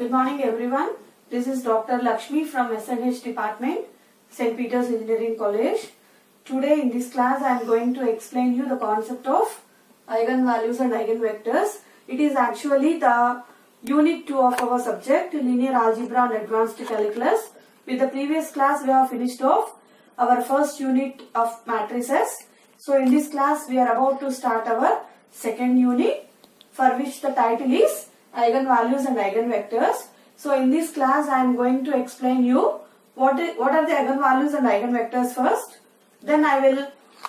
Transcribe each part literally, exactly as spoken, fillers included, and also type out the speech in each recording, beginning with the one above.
Good morning everyone. This is Doctor Lakshmi from S N H department, Saint Peter's Engineering College. Today in this class I am going to explain you the concept of eigenvalues and eigenvectors. It is actually the unit two of our subject, linear algebra and advanced calculus. With the previous class we have finished off our first unit of matrices. So in this class we are about to start our second unit, for which the title is eigenvalues and eigenvectors. So in this class I am going to explain you what is, what are the eigenvalues and eigenvectors first. Then I will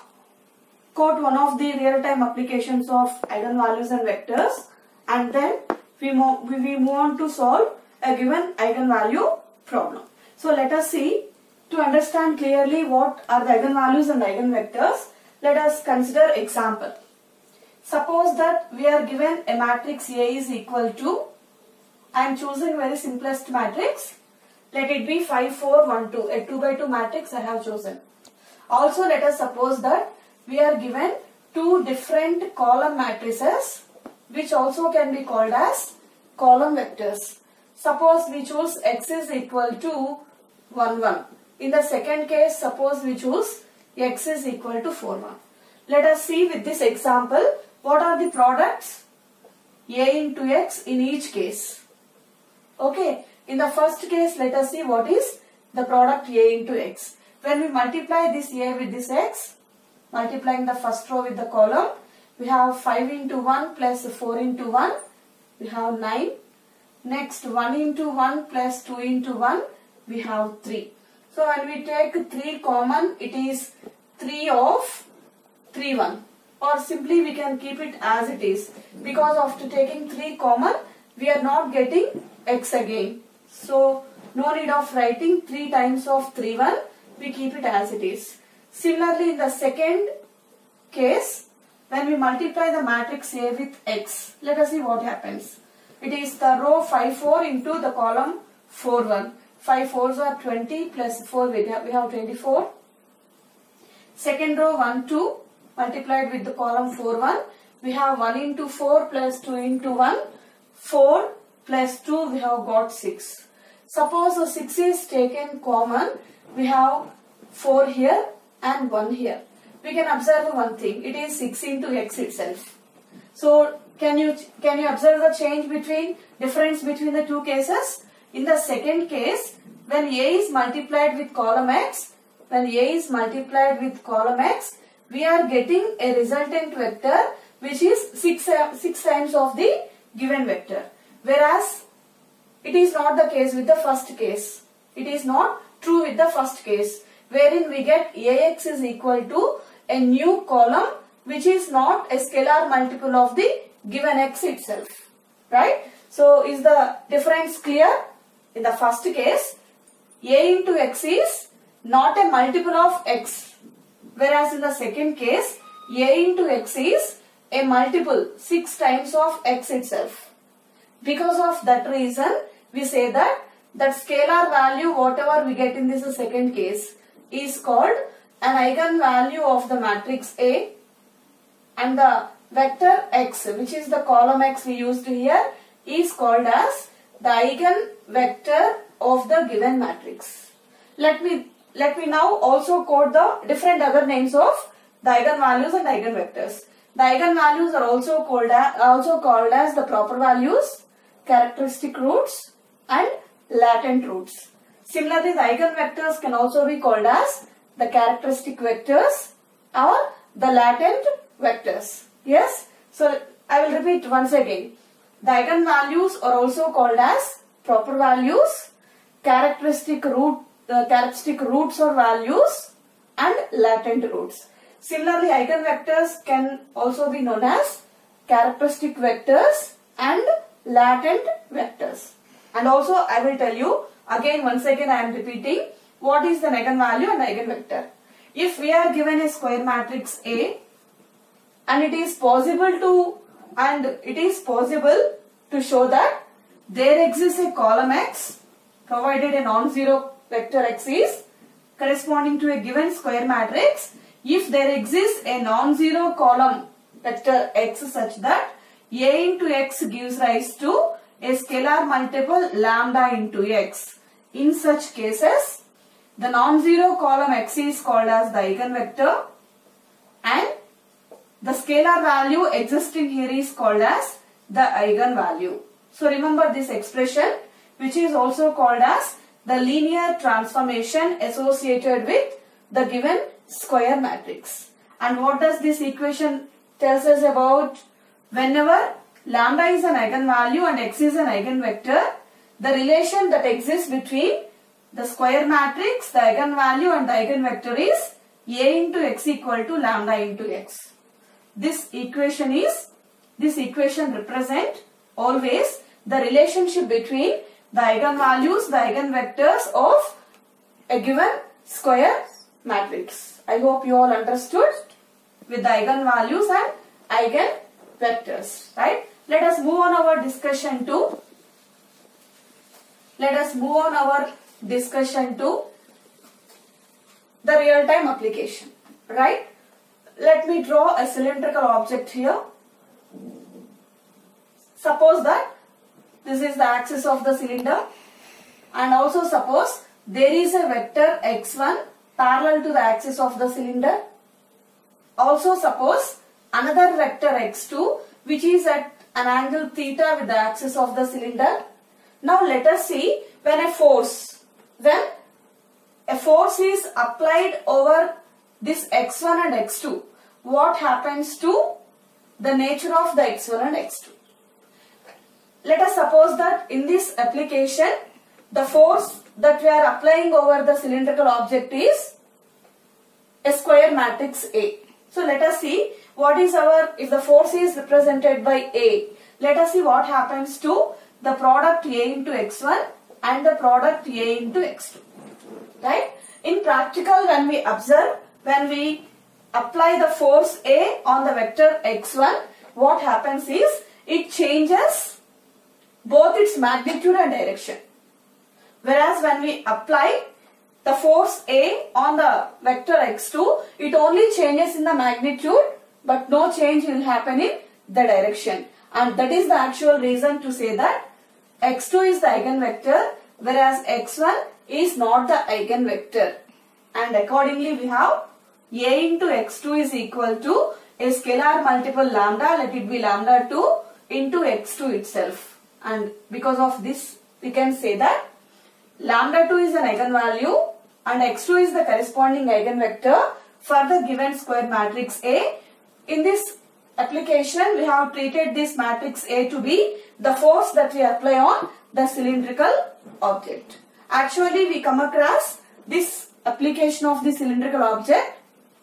quote one of the real-time applications of eigenvalues and vectors, and then we move, we move on to solve a given eigenvalue problem. So let us see. To understand clearly what are the eigenvalues and eigenvectors, let us consider example. Suppose that we are given a matrix A is equal to, I am choosing very simplest matrix. Let it be five, four, one, two. A two by two matrix I have chosen. Also let us suppose that we are given two different column matrices, which also can be called as column vectors. Suppose we choose x is equal to one, one. In the second case, suppose we choose x is equal to four, one. Let us see with this example what are the products a into x in each case. Okay, in the first case let us see what is the product a into x. When we multiply this a with this x, multiplying the first row with the column, we have five into one plus four into one, we have nine. Next one into one plus two into one, we have three. So when we take three common, it is three of three, one. Or simply we can keep it as it is. Because after taking three common, we are not getting x again. So no need of writing three times of three, one. We keep it as it is. Similarly, in the second case, when we multiply the matrix A with x, let us see what happens. It is the row five, four into the column four, one. five fours are twenty plus four, we have, we have twenty-four. Second row one, two multiplied with the column four, one. We have one into four plus two into one. four plus two, we have got six. Suppose the six is taken common, we have four here and one here. We can observe one thing, it is six into x itself. So can you, can you observe the change between, difference between the two cases? In the second case, when a is multiplied with column x, when a is multiplied with column x, we are getting a resultant vector which is six, six times of the given vector. Whereas it is not the case with the first case. It is not true with the first case, wherein we get ax is equal to a new column which is not a scalar multiple of the given x itself. Right? So is the difference clear? In the first case, a into x is not a multiple of x. Whereas in the second case, a into x is a multiple, six times of x itself. Because of that reason, we say that that scalar value, whatever we get in this second case, is called an eigenvalue of the matrix A, and the vector x, which is the column x we used here, is called as the eigenvector of the given matrix. Let me let me now also quote the different other names of the eigenvalues and eigenvectors. The eigenvalues are also called as, also called as the proper values, characteristic roots, and latent roots. Similarly, the eigenvectors can also be called as the characteristic vectors or the latent vectors. Yes. So I will repeat once again. The eigenvalues are also called as proper values, characteristic root, uh, characteristic roots or values, and latent roots. Similarly, eigenvectors can also be known as characteristic vectors and latent vectors. And also I will tell you again, once again I am repeating, what is the eigenvalue and eigenvector. If we are given a square matrix A, and it is possible to and it is possible to show that there exists a column x provided a non-zero vector x is corresponding to a given square matrix. If there exists a non-zero column vector x such that a into x gives rise to a scalar multiple lambda into x. In such cases, the non-zero column x is called as the eigenvector and the scalar value existing here is called as the eigenvalue. So remember this expression, which is also called as the linear transformation associated with the given square matrix. And what does this equation tells us about? Whenever lambda is an eigenvalue and x is an eigenvector, the relation that exists between the square matrix, the eigenvalue and the eigenvector is a into x equal to lambda into x. This equation is, this equation represent always the relationship between the eigenvalues, the eigenvectors of a given square matrix. I hope you all understood with the eigenvalues and eigenvectors, right? Let us move on our discussion to, let us move on our discussion to the real-time application, right? Let me draw a cylindrical object here. Suppose that this is the axis of the cylinder, and also suppose there is a vector x one parallel to the axis of the cylinder. Also suppose another vector x two which is at an angle theta with the axis of the cylinder. Now let us see when a force, when a force is applied over this x one and x two, what happens to the nature of the x one and x two. Let us suppose that in this application, the force that we are applying over the cylindrical object is a square matrix A. So let us see what is our, if the force is represented by A, let us see what happens to the product A into x one and the product A into x two. Right? In practical, when we observe, when we apply the force A on the vector x one, what happens is it changes both its magnitude and direction. Whereas when we apply the force A on the vector x two, it only changes in the magnitude but no change will happen in the direction. And that is the actual reason to say that x two is the eigenvector whereas x one is not the eigenvector. And accordingly we have A into x two is equal to a scalar multiple lambda, let it be lambda two into x two itself. And because of this, we can say that lambda two is an eigenvalue and x two is the corresponding eigenvector for the given square matrix A. In this application, we have treated this matrix A to be the force that we apply on the cylindrical object. Actually, we come across this application of the cylindrical object.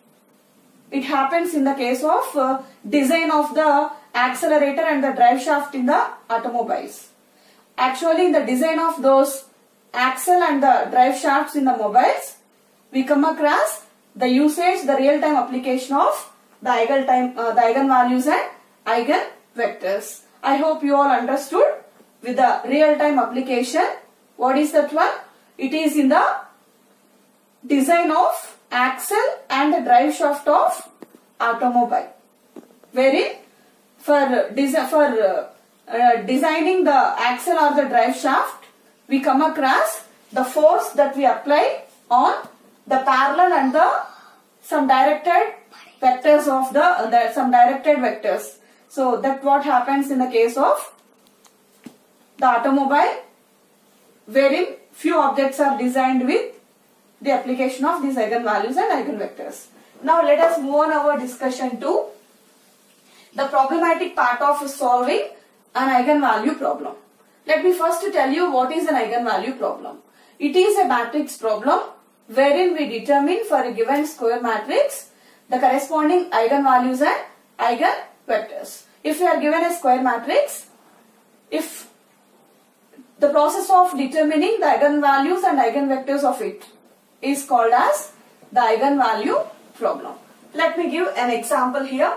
It happens in the case of uh, design of the accelerator and the drive shaft in the automobiles. Actually, in the design of those axle and the drive shafts in the mobiles, we come across the usage, the real-time application of the eigen time, uh, the eigenvalues and eigenvectors. I hope you all understood with the real-time application. What is that one? It is in the design of axle and the drive shaft of automobile, wherein for, desi for uh, uh, designing the axle or the drive shaft, we come across the force that we apply on the parallel and the some directed vectors of the, uh, the some directed vectors. So that what happens in the case of the automobile, wherein few objects are designed with the application of these eigenvalues and eigenvectors. Now let us move on our discussion to the problematic part of solving an eigenvalue problem. Let me first tell you what is an eigenvalue problem. It is a matrix problem wherein we determine for a given square matrix the corresponding eigenvalues and eigenvectors. If we are given a square matrix, if the process of determining the eigenvalues and eigenvectors of it is called as the eigenvalue problem. Let me give an example here.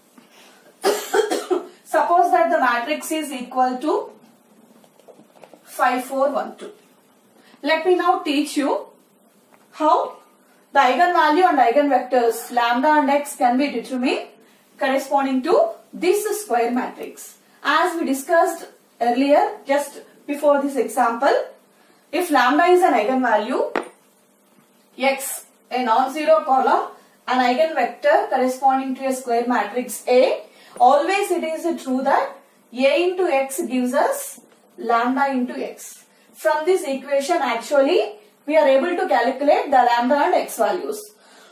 Suppose that the matrix is equal to five four one two. Let me now teach you how the eigenvalue and eigenvectors lambda and x can be determined corresponding to this square matrix. As we discussed earlier, just before this example, if lambda is an eigenvalue, X, a non-zero column, an eigenvector corresponding to a square matrix A, always it is true that A into X gives us lambda into X. From this equation, actually, we are able to calculate the lambda and X values.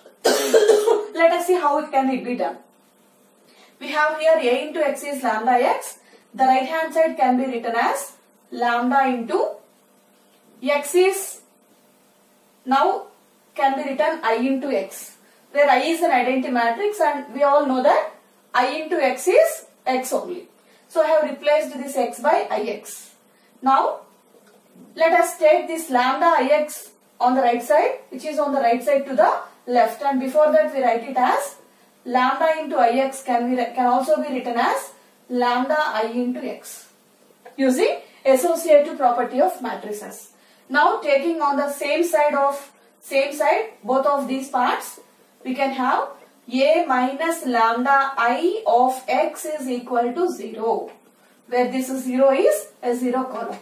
Let us see how it can be done. We have here A into X is lambda X. The right hand side can be written as lambda into X is now can be written I into X, where I is an identity matrix and we all know that I into X is X only. So I have replaced this X by I X. Now let us take this lambda I X on the right side, which is on the right side to the left, and before that we write it as lambda into I X can be can also be written as lambda I into X using associative property of matrices. Now taking on the same side of same side both of these parts, we can have A minus lambda I of X is equal to zero, where this zero is a zero column,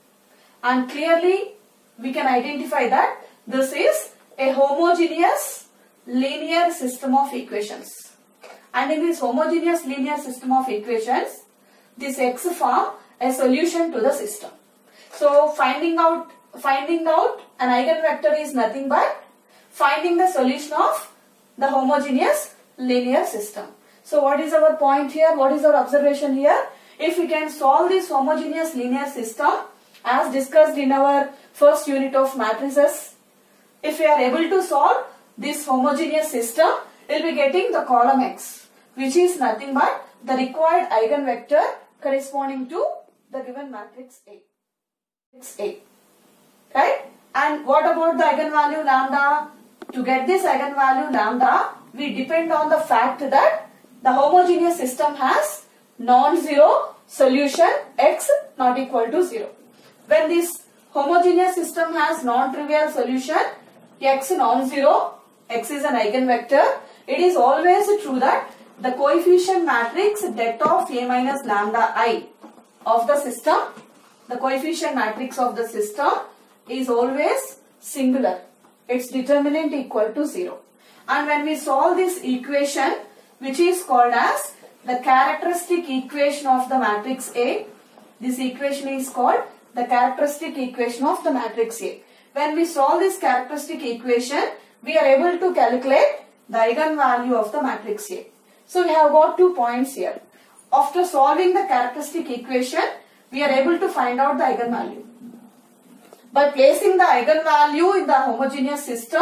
and clearly we can identify that this is a homogeneous linear system of equations. And in this homogeneous linear system of equations, this X form a solution to the system. So finding out finding out an eigenvector is nothing but finding the solution of the homogeneous linear system. So what is our point here? What is our observation here? If we can solve this homogeneous linear system as discussed in our first unit of matrices, if we are able to solve this homogeneous system, we will be getting the column X, which is nothing but the required eigenvector corresponding to the given matrix A. Matrix A. Right? And what about the eigenvalue lambda? To get this eigenvalue lambda, we depend on the fact that the homogeneous system has non-zero solution X not equal to zero. When this homogeneous system has non-trivial solution X non-zero, X is an eigenvector, it is always true that the coefficient matrix det of A minus lambda I of the system, the coefficient matrix of the system is always singular. Its determinant equal to zero. And when we solve this equation, which is called as the characteristic equation of the matrix A, this equation is called the characteristic equation of the matrix A. When we solve this characteristic equation, we are able to calculate the eigenvalue of the matrix A. So we have got two points here. After solving the characteristic equation, we are able to find out the eigenvalue. By placing the eigenvalue in the homogeneous system,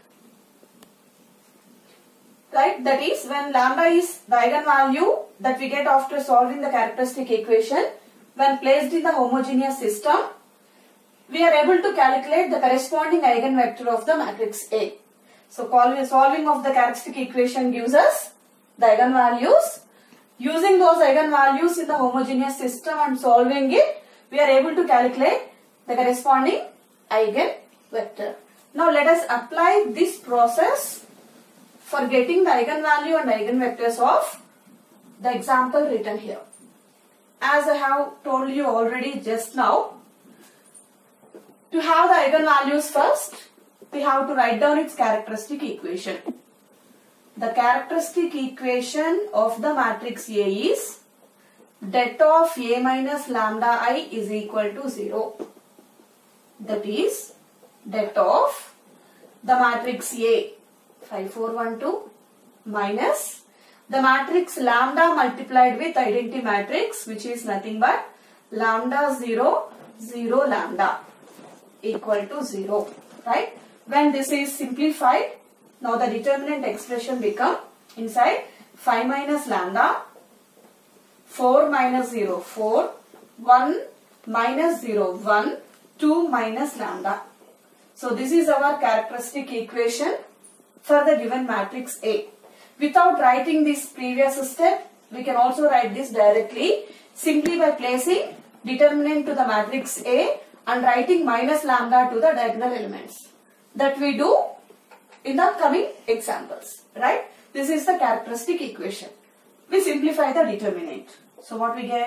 right, that is when lambda is the eigenvalue that we get after solving the characteristic equation, when placed in the homogeneous system, we are able to calculate the corresponding eigenvector of the matrix A. So solving of the characteristic equation gives us the eigenvalues. Using those eigenvalues in the homogeneous system and solving it, we are able to calculate the corresponding eigenvector. Now let us apply this process for getting the eigenvalue and eigenvectors of the example written here. As I have told you already just now, to have the eigenvalues first, we have to write down its characteristic equation. The characteristic equation of the matrix A is det of A minus lambda I is equal to zero. That is det of the matrix A five four one two minus the matrix lambda multiplied with identity matrix, which is nothing but lambda zero zero lambda equal to zero. Right? When this is simplified, now the determinant expression become inside five minus lambda, four minus zero, four, one minus zero, one, two minus lambda. So this is our characteristic equation for the given matrix A. Without writing this previous step, we can also write this directly simply by placing determinant to the matrix A and writing minus lambda to the diagonal elements. That we do in the coming examples, right? This is the characteristic equation. We simplify the determinant. So what we get?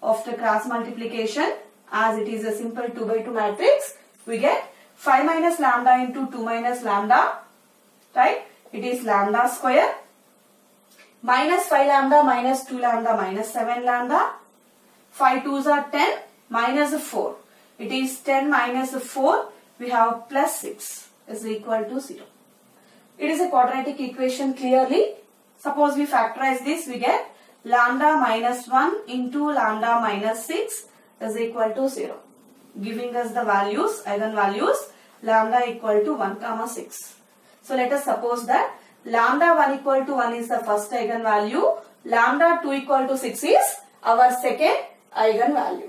after cross multiplication, as it is a simple two by two matrix, we get five minus lambda into two minus lambda, right? It is lambda square. Minus five lambda minus two lambda minus seven lambda. five twos are ten minus four. It is ten minus four. We have plus six is equal to zero. It is a quadratic equation clearly. Suppose we factorize this, we get lambda minus one into lambda minus six is equal to zero. Giving us the values, eigenvalues, lambda equal to one comma six. So let us suppose that lambda one equal to one is the first eigenvalue, lambda two equal to six is our second eigenvalue.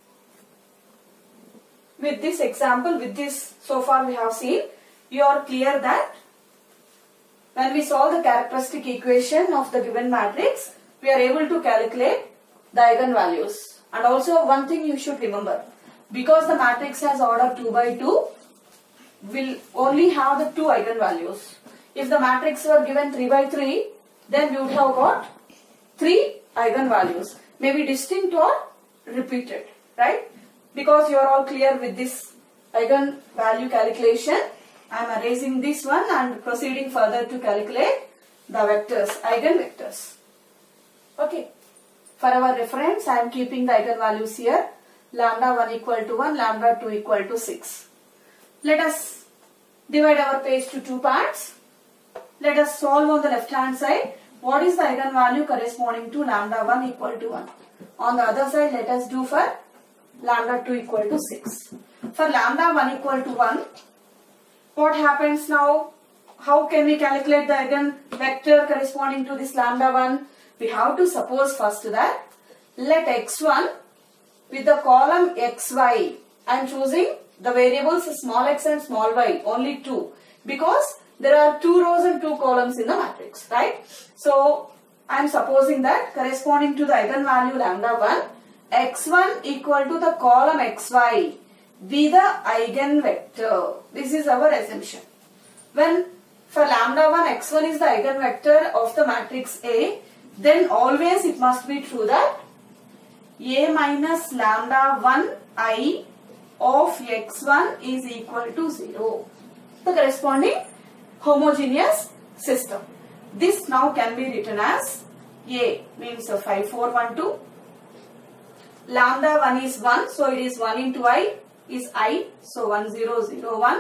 With this example, with this so far we have seen, you are clear that when we solve the characteristic equation of the given matrix, we are able to calculate the eigenvalues. And also one thing you should remember, because the matrix has order two by two, will only have the two eigenvalues. If the matrix were given three by three, then we would have got three eigenvalues, maybe distinct or repeated, right? Because you are all clear with this eigenvalue calculation, I am erasing this one and proceeding further to calculate the vectors, eigenvectors. Okay. For our reference, I am keeping the eigenvalues here. Lambda one equal to one, lambda two equal to six. Let us divide our page to two parts. Let us solve on the left hand side. What is the eigenvalue corresponding to lambda one equal to one? On the other side, let us do for lambda two equal to six. For lambda one equal to one, what happens now? How can we calculate the eigenvector corresponding to this lambda one? We have to suppose first that let x one with the column xy, I am choosing the variables small x and small y, only two, because there are two rows and two columns in the matrix, right? So I am supposing that corresponding to the eigenvalue lambda one, x one equal to the column xy be the eigenvector. This is our assumption. When for lambda one, x one is the eigenvector of the matrix A, then always it must be true that A minus lambda one I of x one is equal to zero. The corresponding homogeneous system. This now can be written as A means five four one two. Lambda one is one, so it is one into I is I, so one zero zero one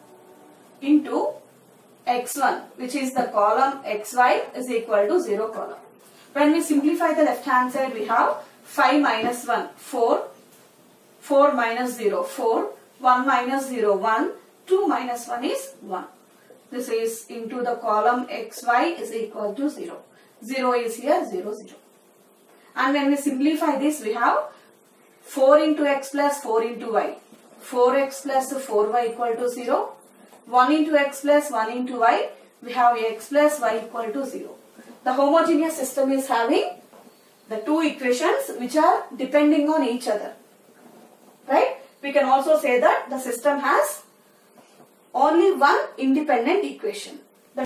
into x one, which is the column xy, is equal to zero column. When we simplify the left hand side, we have five minus one, four, four minus zero, four, one minus zero, one, two minus one is one. This is into the column xy is equal to zero. zero is here, zero, zero. And when we simplify this, we have four into x plus four into y. four x plus four y equal to zero. one into x plus one into y. We have x plus y equal to zero. The homogeneous system is having the two equations which are depending on each other. Right? We can also say that the system has only one independent equation. The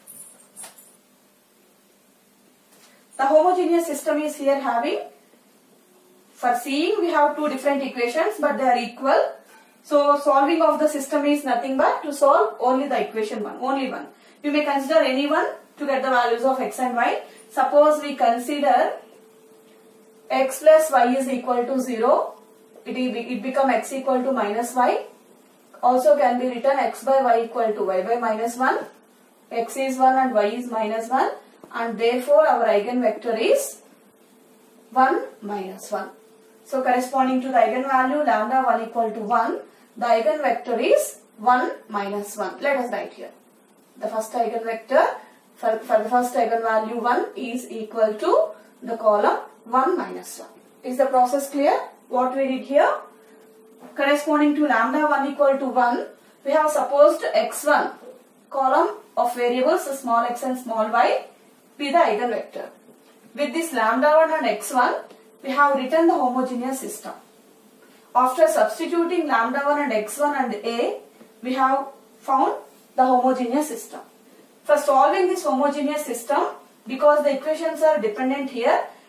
The homogeneous system is here having, for seeing we have two different equations but they are equal. So solving of the system is nothing but to solve only the equation one, only one. You may consider any one to get the values of x and y. Suppose we consider x plus y is equal to zero. It, it become x equal to minus y. Also can be written x by y equal to y by minus one. X is one and y is minus one. And therefore our eigenvector is one minus one. So corresponding to the eigenvalue lambda one equal to one, the eigenvector is one minus one. Let us write here. The first eigenvector for, for the first eigenvalue one is equal to the column one minus one. Is the process clear? What we did here? Corresponding to lambda one equal to one, we have supposed x one column of variables small x and small y be the eigenvector. With this lambda one and x one, we have written the homogeneous system. After substituting lambda one and x one and a, we have found the homogeneous system. For solving this homogeneous system, because the equations are dependent here,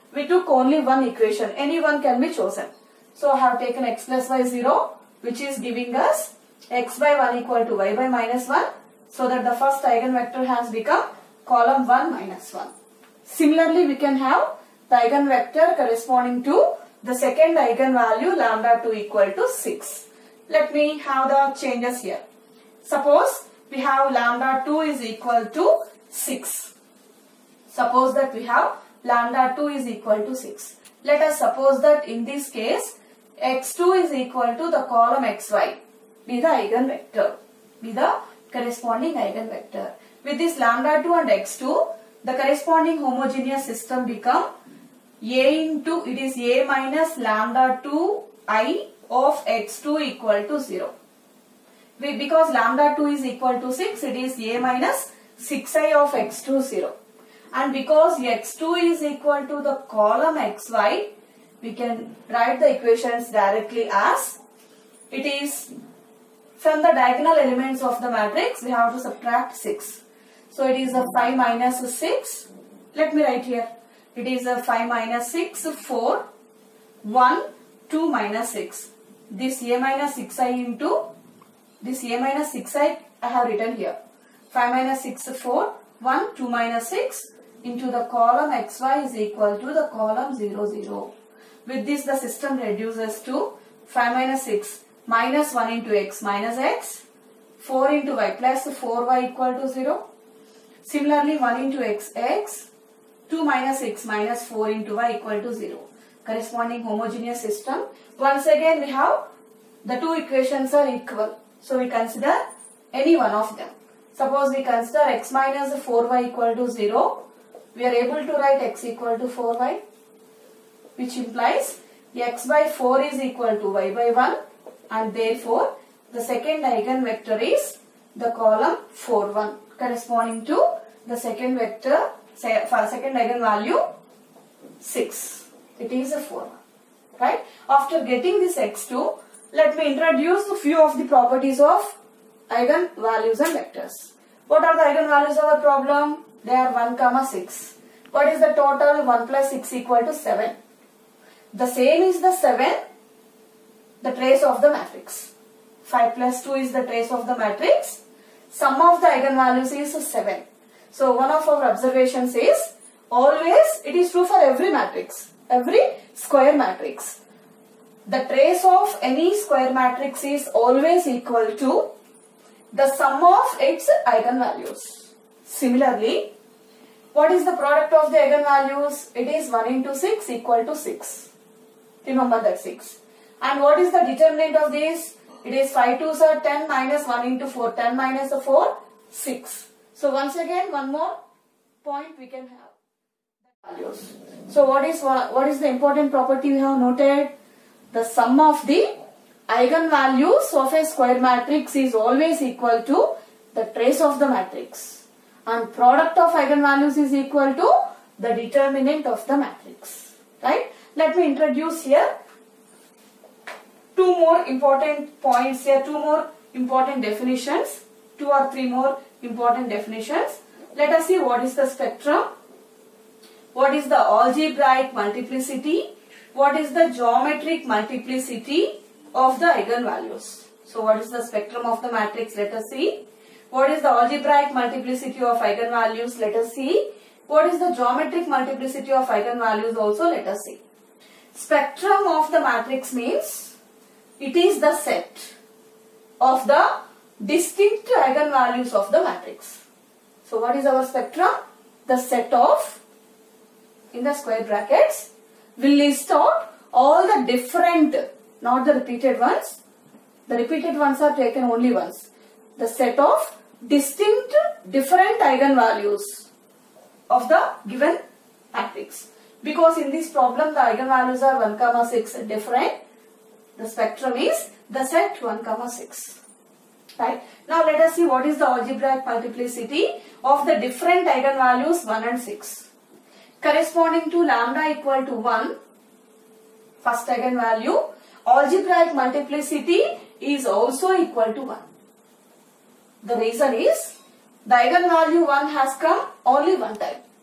we took only one equation. Any one can be chosen. So I have taken x plus y zero, which is giving us x by one equal to y by minus one. So that the first eigenvector has become column one minus one. Similarly, we can have the eigenvector corresponding to the second eigenvalue lambda two equal to six. Let me have the changes here. Suppose we have lambda two is equal to six. Suppose that we have lambda two is equal to six. Let us suppose that in this case x two is equal to the column xy be the eigenvector, be the corresponding eigenvector. With this lambda two and x two, the corresponding homogeneous system become a into, it is a minus lambda two I of x two equal to zero. We, because lambda two is equal to six, it is a minus six I of x two zero. And because x two is equal to the column xy, we can write the equations directly as it is from the diagonal elements of the matrix, we have to subtract six. So it is a five minus six. Let me write here. It is a five minus six, four, one, two minus six. This a minus six I into this a minus six I I have written here. five minus six, four, one, two minus six into the column xy is equal to the column zero, zero. With this the system reduces to five minus six minus one into x minus x, four into y plus four y equal to zero. Similarly one into x, x, two minus x minus four into y equal to zero. Corresponding homogeneous system. Once again we have the two equations are equal. So we consider any one of them. Suppose we consider x minus four y equal to zero. We are able to write x equal to four y, which implies x by four is equal to y by one, and therefore the second eigenvector is the column four, one, corresponding to the second vector, say, for second eigenvalue six. It is a four, right? After getting this x two, let me introduce a few of the properties of eigenvalues and vectors. What are the eigenvalues of the problem? They are one comma six. What is the total? one plus six equal to seven. The same is the seven, the trace of the matrix. five plus two is the trace of the matrix. Sum of the eigenvalues is seven. So one of our observations is always, it is true for every matrix, every square matrix. The trace of any square matrix is always equal to the sum of its eigenvalues. Similarly, what is the product of the eigenvalues? It is one into six equal to six. Remember that six. And what is the determinant of this? It is five twos are ten minus one into four. ten minus four, six. So once again, one more point we can have. Values. So what is, what is the important property we have noted? The sum of the eigenvalues of a square matrix is always equal to the trace of the matrix. And product of eigenvalues is equal to the determinant of the matrix. Right? Let me introduce here two more important points here, two more important definitions, two or three more important definitions. Let us see what is the spectrum, what is the algebraic multiplicity, what is the geometric multiplicity of the eigenvalues. So what is the spectrum of the matrix? Let us see. What is the algebraic multiplicity of eigenvalues? Let us see. What is the geometric multiplicity of eigenvalues? Also let us see. Spectrum of the matrix means it is the set of the distinct eigenvalues of the matrix. So what is our spectrum? The set of, in the square brackets, will list out all the different, not the repeated ones. The repeated ones are taken only once. The set of distinct different eigenvalues of the given matrix. Because in this problem the eigenvalues are one comma six different. The spectrum is the set one comma six. Right? Now let us see what is the algebraic multiplicity of the different eigenvalues one and six. Corresponding to lambda equal to one, first eigenvalue, algebraic multiplicity is also equal to one. The reason is the eigenvalue one has come only one time.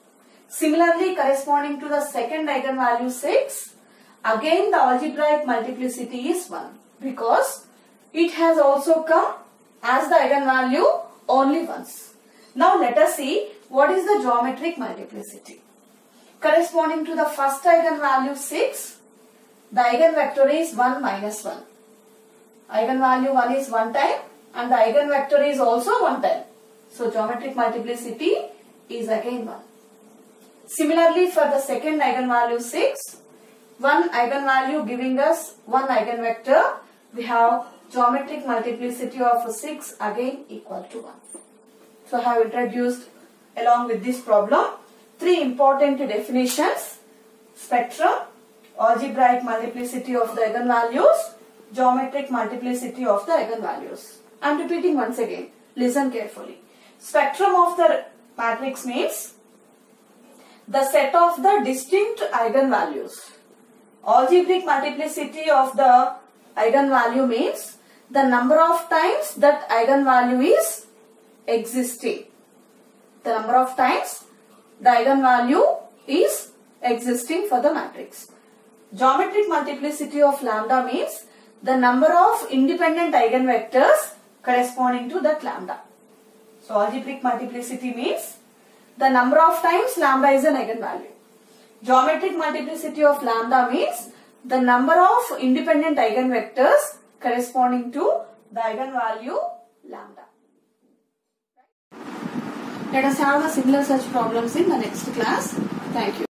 Similarly, corresponding to the second eigenvalue six, again the algebraic multiplicity is one because it has also come as the eigenvalue only once. Now let us see what is the geometric multiplicity. Corresponding to the first eigenvalue six, the eigenvector is one minus one. Eigenvalue one is one time and the eigenvector is also one time. So geometric multiplicity is again one. Similarly, for the second eigenvalue six, one eigenvalue giving us one eigenvector, we have geometric multiplicity of six again equal to one. So I have introduced along with this problem three important definitions: spectrum, algebraic multiplicity of the eigenvalues, geometric multiplicity of the eigenvalues. I am repeating once again. Listen carefully. Spectrum of the matrix means the set of the distinct eigenvalues. Algebraic multiplicity of the eigenvalue means the number of times that eigenvalue is existing. The number of times the eigenvalue is existing for the matrix. Geometric multiplicity of lambda means the number of independent eigenvectors corresponding to that lambda. So algebraic multiplicity means the number of times lambda is an eigenvalue. Geometric multiplicity of lambda means the number of independent eigenvectors corresponding to the eigenvalue lambda. Let us have a similar such problems in the next class. Thank you.